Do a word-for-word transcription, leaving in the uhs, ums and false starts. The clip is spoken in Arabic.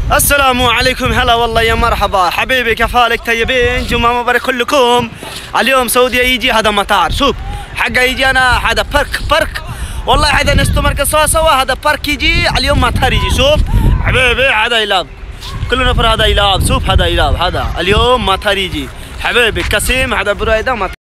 السلام عليكم، هلا والله يا مرحبا حبيبي، كيف حالك؟ طيبين؟ جمعة مبارك لكم. اليوم سعودية يجي هذا مطار، شوف حقه يجي انا هذا بارك بارك والله هذا نستمر سوا سوا، هذا بارك يجي اليوم مطار يجي. شوف حبيبي هذا يلعب كل نفر، هذا يلعب، شوف هذا يلعب، هذا اليوم مطار يجي حبيبي. كسيم هذا برايده مطار.